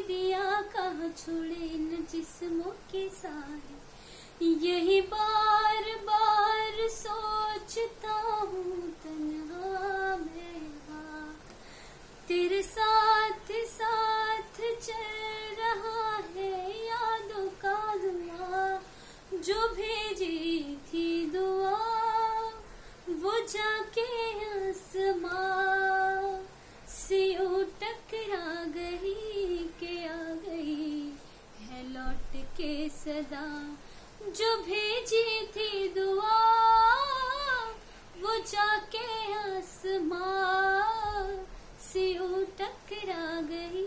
दिया कहाँ छोड़े इन जिस्मों के साए। यही बार बार सोचता हूँ तन्हा मैं हाँ, तेरे साथ साथ चल रहा है यादों का धुआं। जो भेजी थी दुआ वो जाके आसमां से ओ टकरा गई के आ गई है लौट के सदा। जो भेजी थी दुआ वो जाके आसमां से ओ टकरा गई।